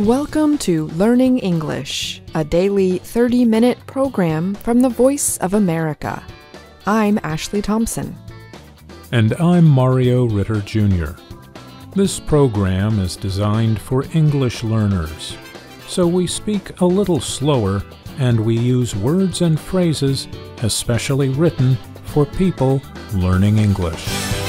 Welcome to Learning English, a daily 30-minute program from the Voice of America. I'm Ashley Thompson. And I'm Mario Ritter, Jr. This program is designed for English learners, so we speak a little slower and we use words and phrases especially written for people learning English.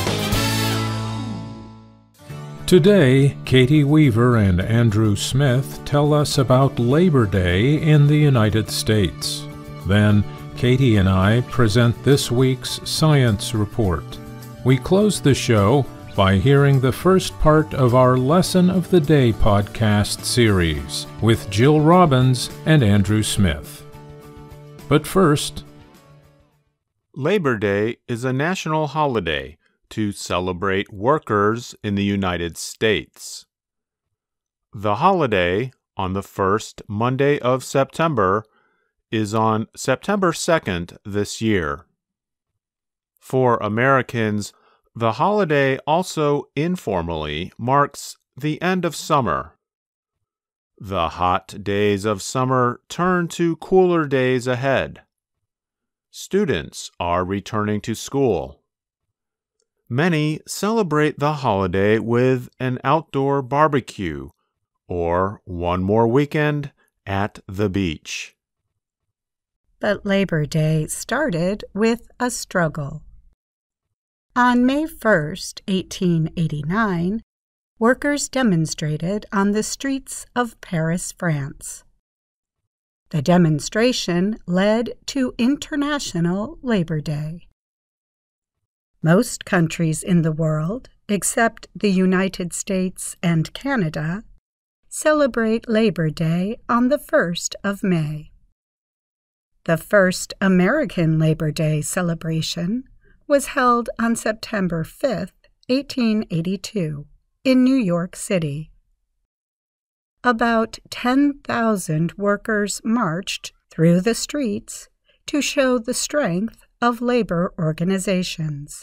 Today, Katie Weaver and Andrew Smith tell us about Labor Day in the United States. Then, Katie and I present this week's science report. We close the show by hearing the first part of our Lesson of the Day podcast series with Jill Robbins and Andrew Smith. But first, Labor Day is a national holiday to celebrate workers in the United States. The holiday, on the first Monday of September, is on September 2nd this year. For Americans, the holiday also informally marks the end of summer. The hot days of summer turn to cooler days ahead. Students are returning to school. Many celebrate the holiday with an outdoor barbecue or one more weekend at the beach. But Labor Day started with a struggle. On May 1st, 1889, workers demonstrated on the streets of Paris, France. The demonstration led to International Labor Day. Most countries in the world, except the United States and Canada, celebrate Labor Day on the 1st of May. The first American Labor Day celebration was held on September 5, 1882, in New York City. About 10,000 workers marched through the streets to show the strength of labor organizations.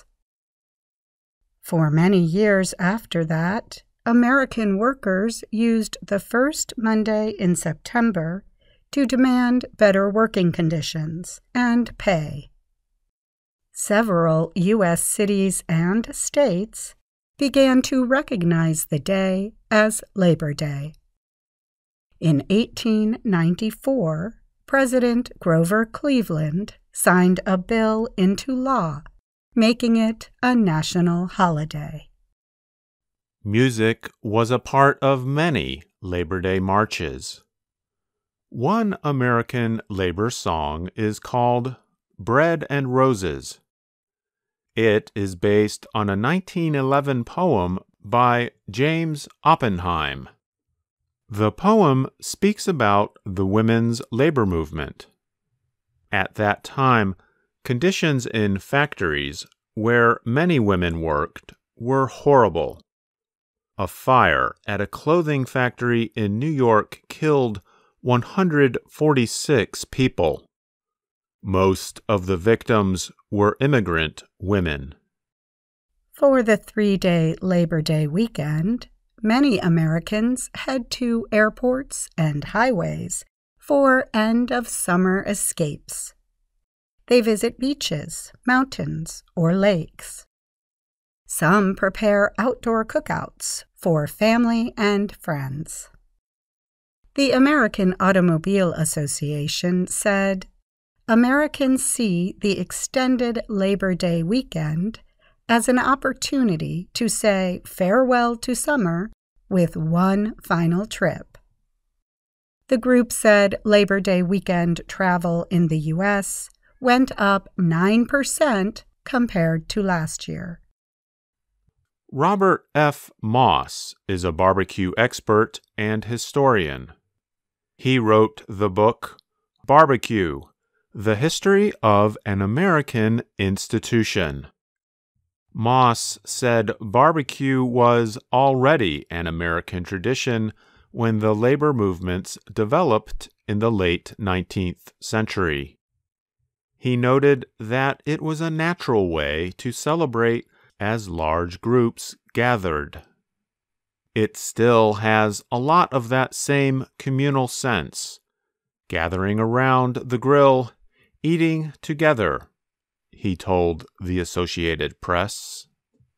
For many years after that, American workers used the first Monday in September to demand better working conditions and pay. Several U.S. cities and states began to recognize the day as Labor Day. In 1894, President Grover Cleveland signed a bill into law, making it a national holiday. Music was a part of many Labor Day marches. One American labor song is called Bread and Roses. It is based on a 1911 poem by James Oppenheim. The poem speaks about the women's labor movement. At that time, conditions in factories where many women worked were horrible. A fire at a clothing factory in New York killed 146 people. Most of the victims were immigrant women. For the 3-day Labor Day weekend, many Americans head to airports and highways for end-of-summer escapes. They visit beaches, mountains, or lakes. Some prepare outdoor cookouts for family and friends. The American Automobile Association said, Americans see the extended Labor Day weekend as an opportunity to say farewell to summer with one final trip. The group said Labor Day weekend travel in the U.S. went up 9% compared to last year. Robert F. Moss is a barbecue expert and historian. He wrote the book Barbecue: The History of an American Institution. Moss said barbecue was already an American tradition when the labor movements developed in the late 19th century. He noted that it was a natural way to celebrate as large groups gathered. it still has a lot of that same communal sense, gathering around the grill, eating together, he told the Associated Press.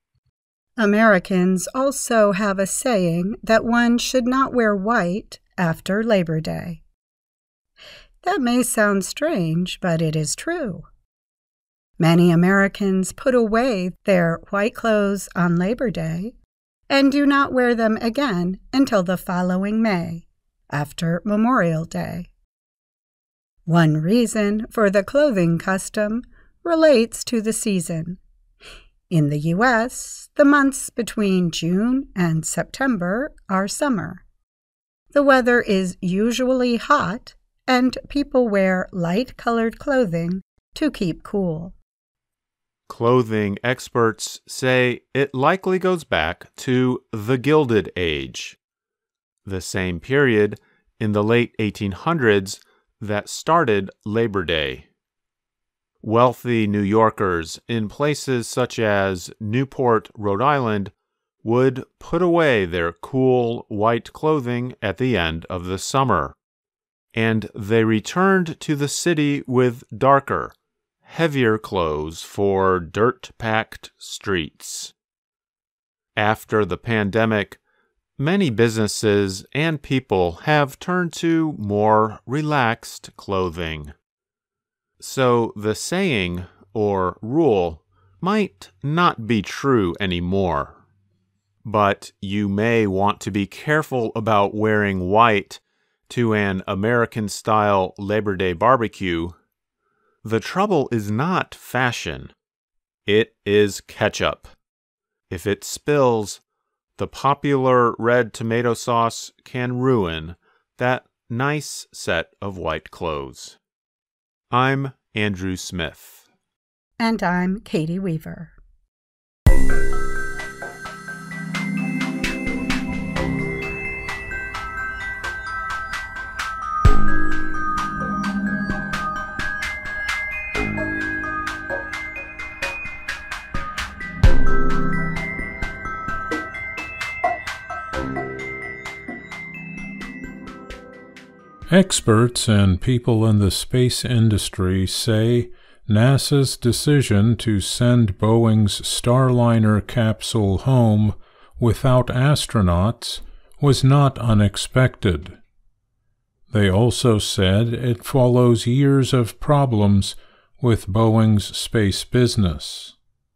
Americans also have a saying that one should not wear white after Labor Day. That may sound strange, but it is true. Many Americans put away their white clothes on Labor Day and do not wear them again until the following May, after Memorial Day. One reason for the clothing custom relates to the season. In the U.S., the months between June and September are summer. The weather is usually hot, and people wear light-colored clothing to keep cool. Clothing experts say it likely goes back to the Gilded Age, the same period in the late 1800s that started Labor Day. Wealthy New Yorkers in places such as Newport, Rhode Island, would put away their cool white clothing at the end of the summer, and they returned to the city with darker, heavier clothes for dirt-packed streets. After the pandemic, many businesses and people have turned to more relaxed clothing. So the saying, or rule, might not be true anymore. But you may want to be careful about wearing white to an American-style Labor Day barbecue. The trouble is not fashion. It is ketchup. If it spills, the popular red tomato sauce can ruin that nice set of white clothes. I'm Andrew Smith. And I'm Katie Weaver. Experts and people in the space industry say NASA's decision to send Boeing's Starliner capsule home without astronauts was not unexpected. They also said it follows years of problems with Boeing's space business.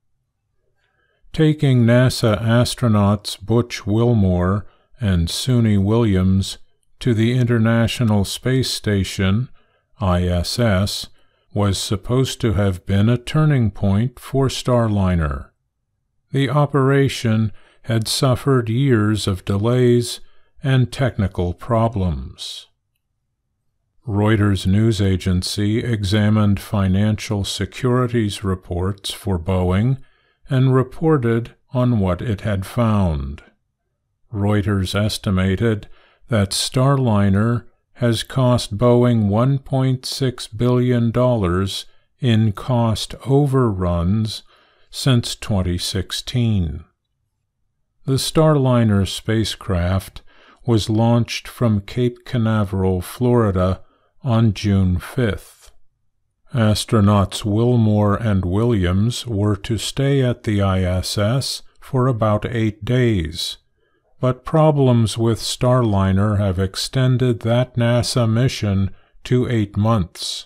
Taking NASA astronauts Butch Wilmore and Suni Williams to the International Space Station, ISS, was supposed to have been a turning point for Starliner. The operation had suffered years of delays and technical problems. Reuters news agency examined financial securities reports for Boeing and reported on what it had found. Reuters estimated that Starliner has cost Boeing $1.6 billion in cost overruns since 2016. The Starliner spacecraft was launched from Cape Canaveral, Florida, on June 5th. Astronauts Wilmore and Williams were to stay at the ISS for about 8 days. But problems with Starliner have extended that NASA mission to 8 months.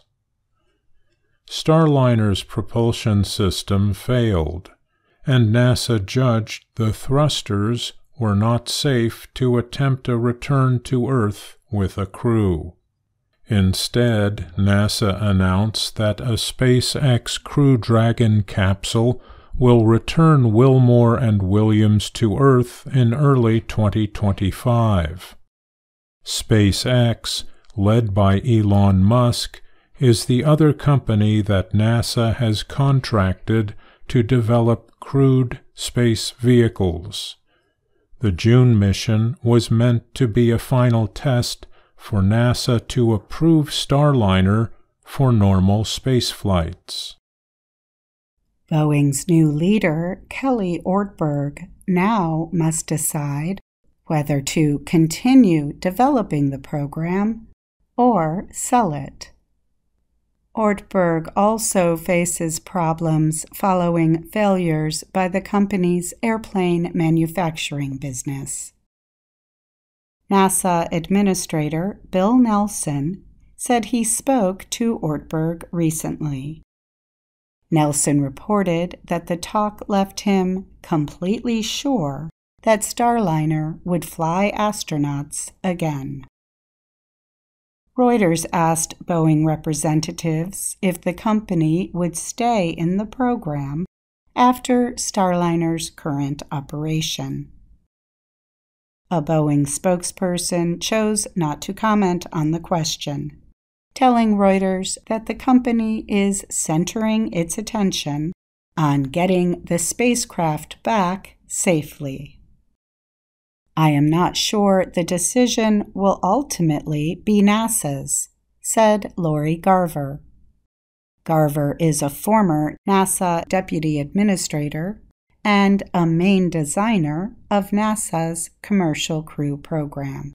Starliner's propulsion system failed, and NASA judged the thrusters were not safe to attempt a return to Earth with a crew. Instead, NASA announced that a SpaceX Crew Dragon capsule will return Wilmore and Williams to Earth in early 2025. SpaceX, led by Elon Musk, is the other company that NASA has contracted to develop crewed space vehicles. The June mission was meant to be a final test for NASA to approve Starliner for normal space flights. Boeing's new leader, Kelly Ortberg, now must decide whether to continue developing the program or sell it. Ortberg also faces problems following failures by the company's airplane manufacturing business. NASA Administrator Bill Nelson said he spoke to Ortberg recently. Nelson reported that the talk left him completely sure that Starliner would fly astronauts again. Reuters asked Boeing representatives if the company would stay in the program after Starliner's current operation. A Boeing spokesperson chose not to comment on the question, telling Reuters that the company is centering its attention on getting the spacecraft back safely. "I am not sure the decision will ultimately be NASA's," said Lori Garver. Garver is a former NASA Deputy Administrator and a main designer of NASA's Commercial Crew Program.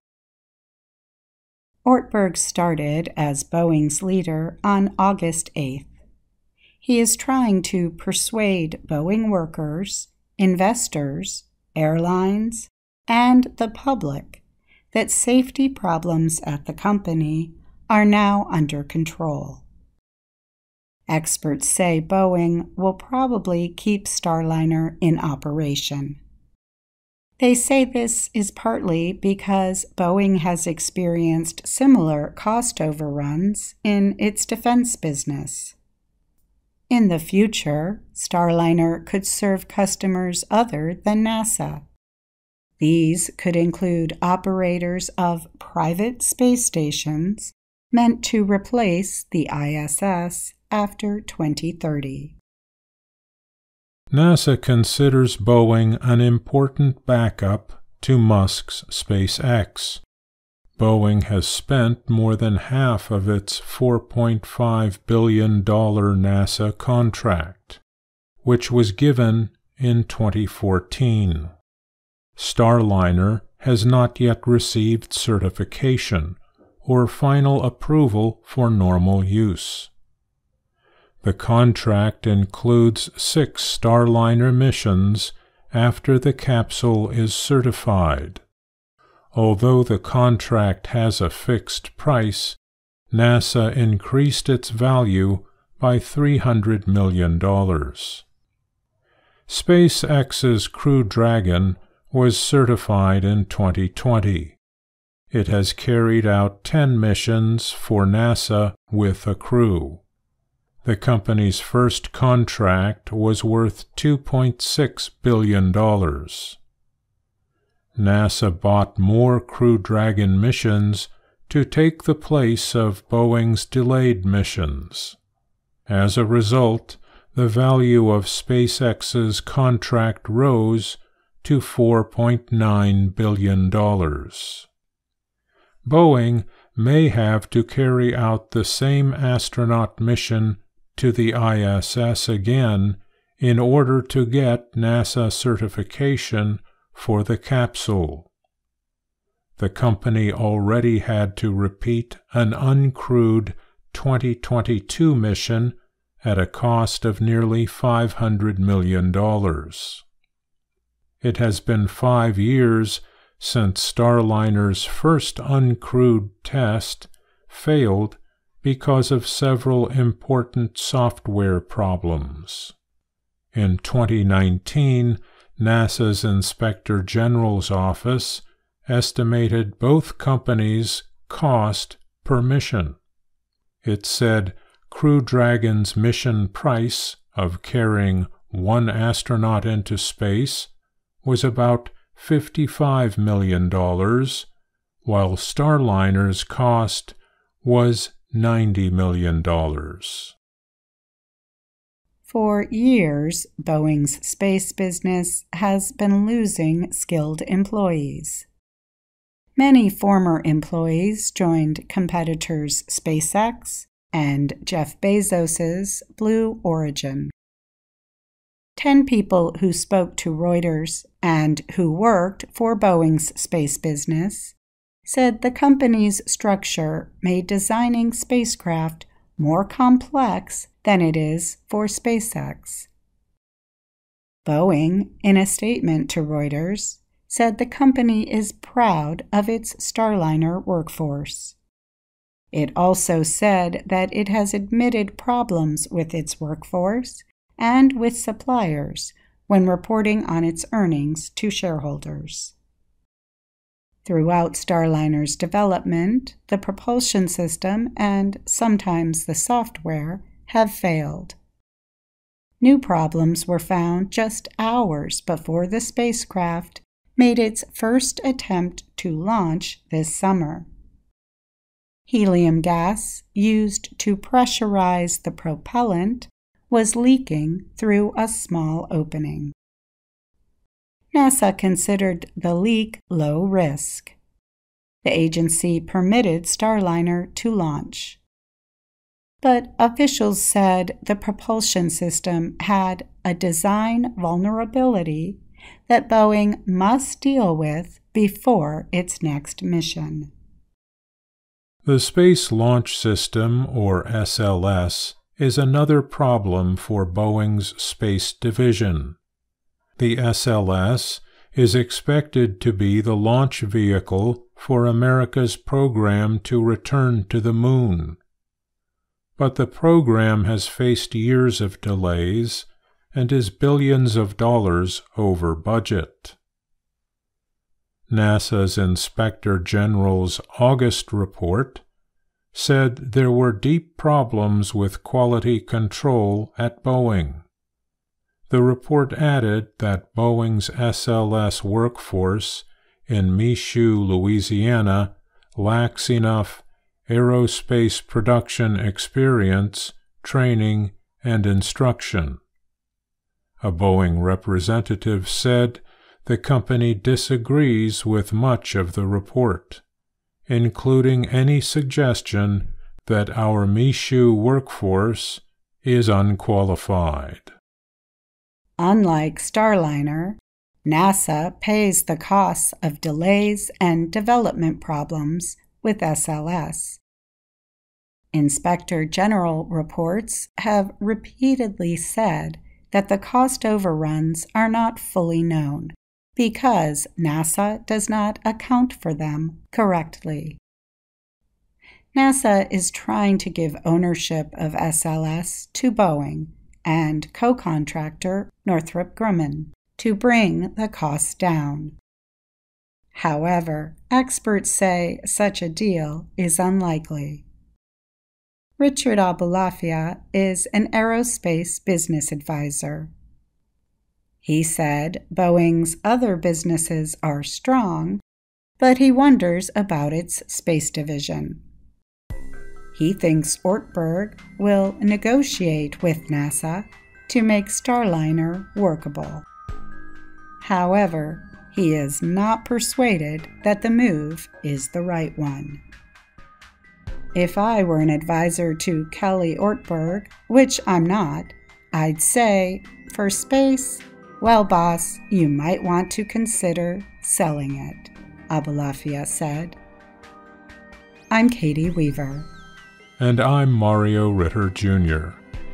Ortberg started as Boeing's leader on August 8th. He is trying to persuade Boeing workers, investors, airlines, and the public that safety problems at the company are now under control. Experts say Boeing will probably keep Starliner in operation. They say this is partly because Boeing has experienced similar cost overruns in its defense business. In the future, Starliner could serve customers other than NASA. These could include operators of private space stations meant to replace the ISS after 2030. NASA considers Boeing an important backup to Musk's SpaceX. Boeing has spent more than half of its $4.5 billion NASA contract, which was given in 2014. Starliner has not yet received certification or final approval for normal use. The contract includes 6 Starliner missions after the capsule is certified. Although the contract has a fixed price, NASA increased its value by $300 million. SpaceX's Crew Dragon was certified in 2020. It has carried out 10 missions for NASA with a crew. The company's first contract was worth $2.6 billion. NASA bought more Crew Dragon missions to take the place of Boeing's delayed missions. As a result, the value of SpaceX's contract rose to $4.9 billion. Boeing may have to carry out the same astronaut mission to the ISS again in order to get NASA certification for the capsule. The company already had to repeat an uncrewed 2022 mission at a cost of nearly $500 million. It has been 5 years since Starliner's first uncrewed test failed because of several important software problems. In 2019, NASA's Inspector General's office estimated both companies' cost per mission. It said Crew Dragon's mission price of carrying 1 astronaut into space was about $55 million, while Starliner's cost was $90 million. For years, Boeing's space business has been losing skilled employees. Many former employees joined competitors SpaceX and Jeff Bezos's Blue Origin. 10 people who spoke to Reuters and who worked for Boeing's space business said the company's structure made designing spacecraft more complex than it is for SpaceX. Boeing, in a statement to Reuters, said the company is proud of its Starliner workforce. It also said that it has admitted problems with its workforce and with suppliers when reporting on its earnings to shareholders. Throughout Starliner's development, the propulsion system and sometimes the software have failed. New problems were found just hours before the spacecraft made its first attempt to launch this summer. Helium gas used to pressurize the propellant was leaking through a small opening. NASA considered the leak low risk. The agency permitted Starliner to launch. But officials said the propulsion system had a design vulnerability that Boeing must deal with before its next mission. The Space Launch System, or SLS, is another problem for Boeing's space division. The SLS is expected to be the launch vehicle for America's program to return to the Moon. But the program has faced years of delays and is billions of dollars over budget. NASA's Inspector General's August report said there were deep problems with quality control at Boeing. The report added that Boeing's SLS workforce in Michoud, Louisiana, lacks enough aerospace production experience, training, and instruction. A Boeing representative said the company disagrees with much of the report, including any suggestion that our Michoud workforce is unqualified. Unlike Starliner, NASA pays the costs of delays and development problems with SLS. Inspector General reports have repeatedly said that the cost overruns are not fully known because NASA does not account for them correctly. NASA is trying to give ownership of SLS to Boeing and co-contractor Northrop Grumman to bring the costs down. However, experts say such a deal is unlikely. Richard Abulafia is an aerospace business advisor. He said Boeing's other businesses are strong, but he wonders about its space division. He thinks Ortberg will negotiate with NASA to make Starliner workable. However, he is not persuaded that the move is the right one. If I were an advisor to Kelly Ortberg, which I'm not, I'd say, for space, well, boss, you might want to consider selling it, Abulafia said. I'm Katie Weaver. And I'm Mario Ritter, Jr.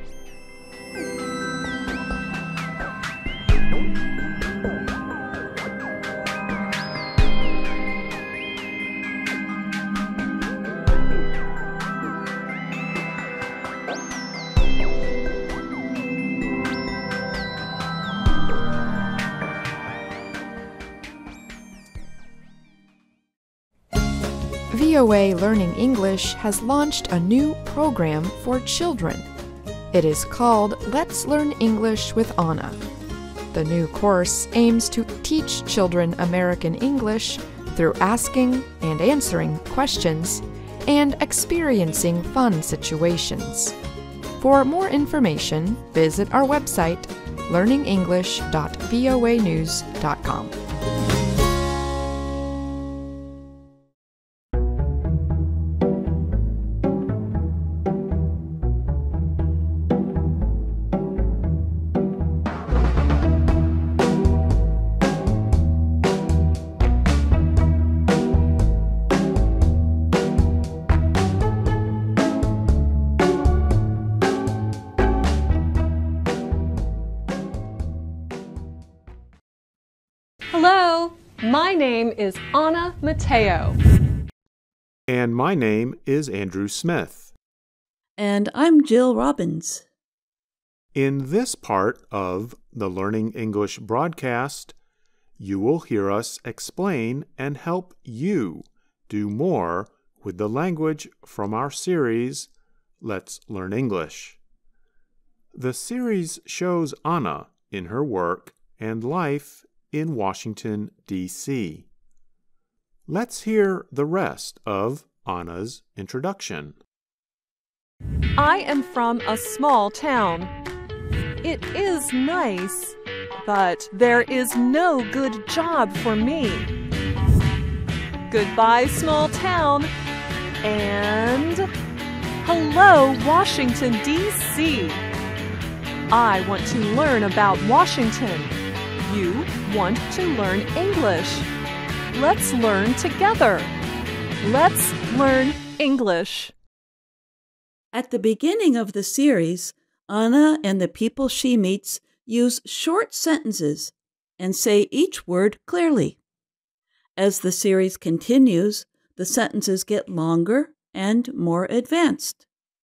VOA Learning English has launched a new program for children. It is called Let's Learn English with Anna. The new course aims to teach children American English through asking and answering questions and experiencing fun situations. For more information, visit our website, learningenglish.voanews.com. Hello, my name is Anna Mateo. And my name is Andrew Smith. And I'm Jill Robbins. In this part of the Learning English broadcast, you will hear us explain and help you do more with the language from our series, Let's Learn English. The series shows Anna in her work and life in Washington, D.C. Let's hear the rest of Anna's introduction. I am from a small town. It is nice, but there is no good job for me. Goodbye, small town, and hello, Washington, D.C. I want to learn about Washington. You want to learn English. Let's learn together. Let's learn English. At the beginning of the series, Anna and the people she meets use short sentences and say each word clearly. As the series continues, the sentences get longer and more advanced.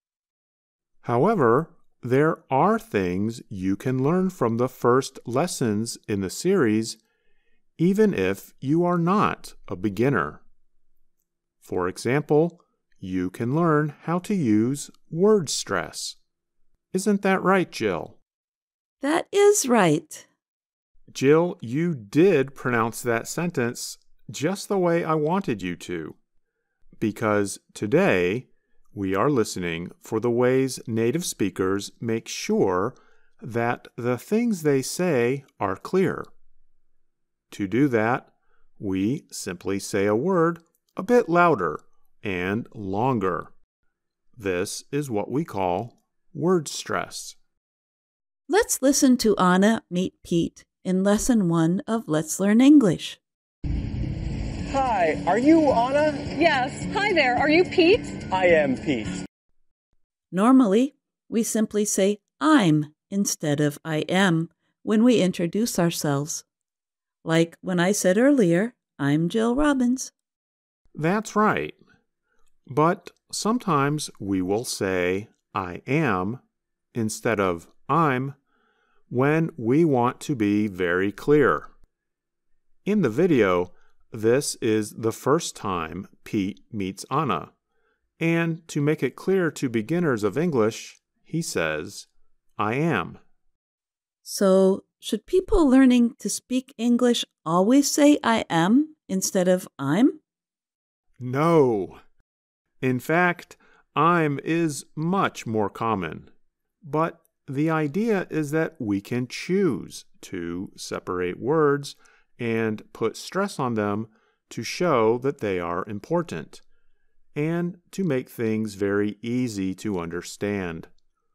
However, there are things you can learn from the first lessons in the series, even if you are not a beginner. For example, you can learn how to use word stress. Isn't that right, Jill? That is right. Jill, you did pronounce that sentence just the way I wanted you to, because today we are listening for the ways native speakers make sure that the things they say are clear. To do that, we simply say a word a bit louder and longer. This is what we call word stress. Let's listen to Anna meet Pete in Lesson 1 of Let's Learn English. Hi, are you Anna? Yes, hi there. Are you Pete? I am Pete. Normally, we simply say I'm instead of I am when we introduce ourselves. Like when I said earlier, I'm Jill Robbins. That's right. But sometimes we will say I am instead of I'm when we want to be very clear. In the video, this is the first time Pete meets Anna. And to make it clear to beginners of English, he says, I am. So, should people learning to speak English always say I am instead of I'm? No. In fact, I'm is much more common. But the idea is that we can choose to separate words and put stress on them to show that they are important, and to make things very easy to understand.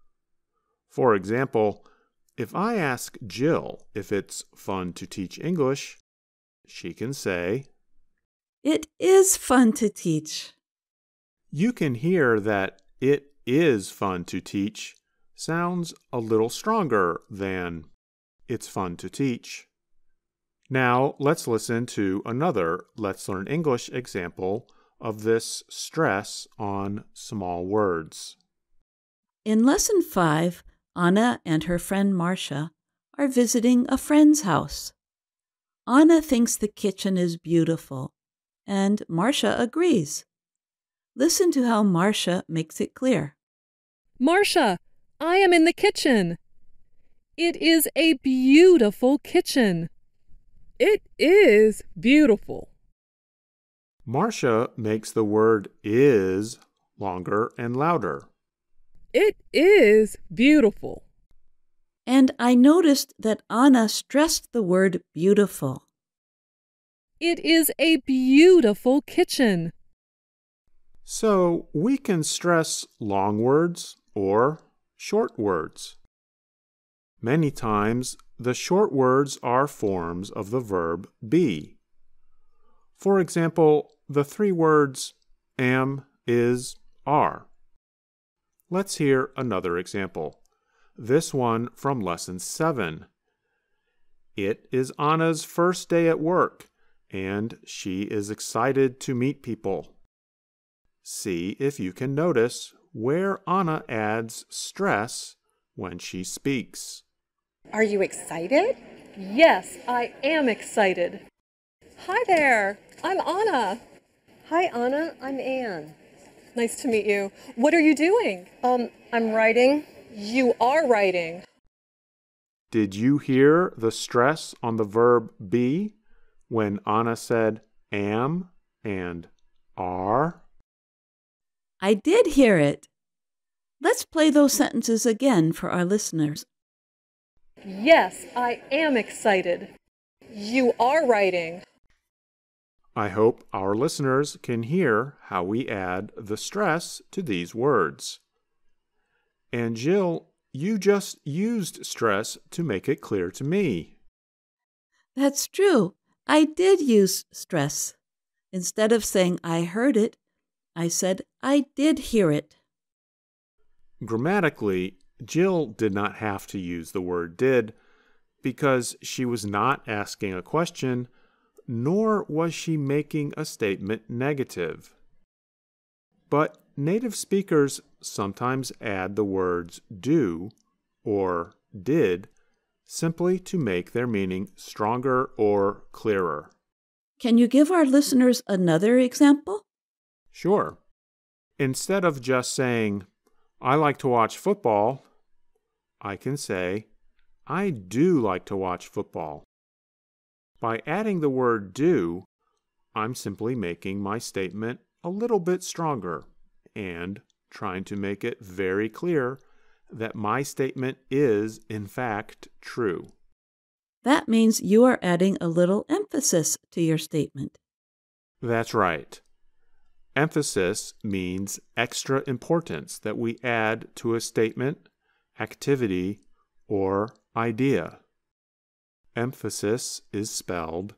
For example, if I ask Jill if it's fun to teach English, she can say, It is fun to teach. You can hear that it is fun to teach sounds a little stronger than it's fun to teach. Now, let's listen to another Let's Learn English example of this stress on small words. In Lesson 5, Anna and her friend Marcia are visiting a friend's house. Anna thinks the kitchen is beautiful, and Marcia agrees. Listen to how Marcia makes it clear. Marcia, I am in the kitchen. It is a beautiful kitchen. It is beautiful. Marcia makes the word is longer and louder. It is beautiful. And I noticed that Anna stressed the word beautiful. It is a beautiful kitchen. So we can stress long words or short words. Many times, the short words are forms of the verb be. For example, the three words am, is, are. Let's hear another example. This one from Lesson 7. It is Anna's first day at work, and she is excited to meet people. See if you can notice where Anna adds stress when she speaks. Are you excited? Yes, I am excited. Hi there, I'm Anna. Hi, Anna. I'm Anne. Nice to meet you. What are you doing? I'm writing. You are writing. Did you hear the stress on the verb be when Anna said am and are? I did hear it. Let's play those sentences again for our listeners. Yes, I am excited. You are writing. I hope our listeners can hear how we add the stress to these words. And Jill, you just used stress to make it clear to me. That's true. I did use stress. Instead of saying I heard it, I said I did hear it. Grammatically, Jill did not have to use the word did because she was not asking a question, nor was she making a statement negative. But native speakers sometimes add the words do or did simply to make their meaning stronger or clearer. Can you give our listeners another example? Sure. Instead of just saying, I like to watch football, I can say, I do like to watch football. By adding the word do, I'm simply making my statement a little bit stronger and trying to make it very clear that my statement is, in fact, true. That means you are adding a little emphasis to your statement. That's right. Emphasis means extra importance that we add to a statement, activity, or idea. Emphasis is spelled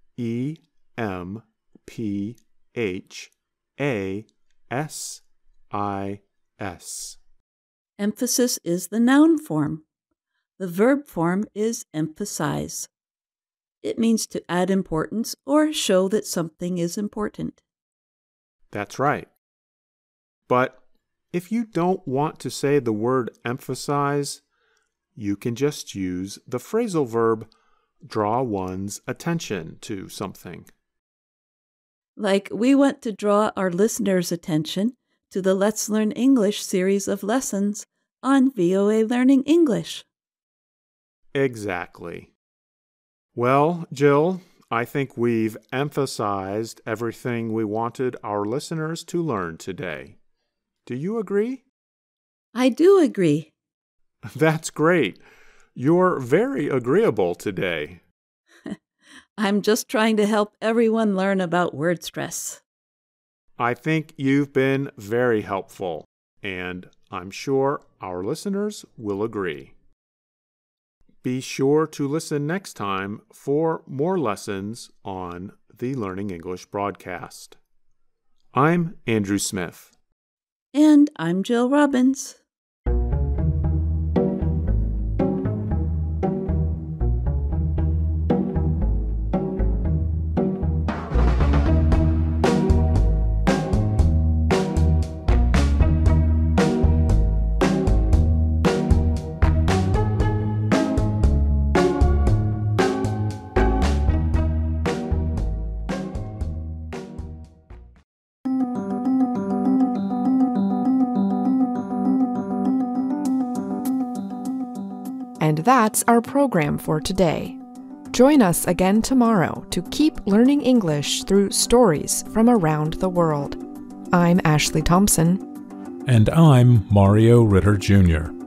E-M-P-H-A-S-I-S. Emphasis is the noun form. The verb form is emphasize. It means to add importance or show that something is important. That's right. But if you don't want to say the word emphasize, you can just use the phrasal verb draw one's attention to something. Like we want to draw our listeners' attention to the Let's Learn English series of lessons on VOA Learning English. Exactly. Well, Jill, I think we've emphasized everything we wanted our listeners to learn today. Do you agree? I do agree. That's great. You're very agreeable today. I'm just trying to help everyone learn about word stress. I think you've been very helpful, and I'm sure our listeners will agree. Be sure to listen next time for more lessons on the Learning English broadcast. I'm Andrew Smith. And I'm Jill Robbins. And that's our program for today. Join us again tomorrow to keep learning English through stories from around the world. I'm Ashley Thompson. And I'm Mario Ritter Jr.